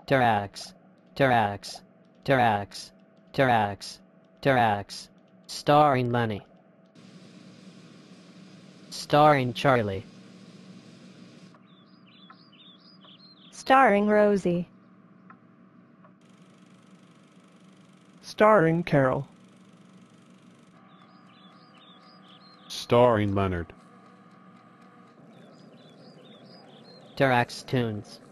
Durac, Durac, Durac, Durac, Durac. Starring Lenny. Starring Charlie. Starring Rosie. Starring Carol. Starring Leonard. Durac's Tunes.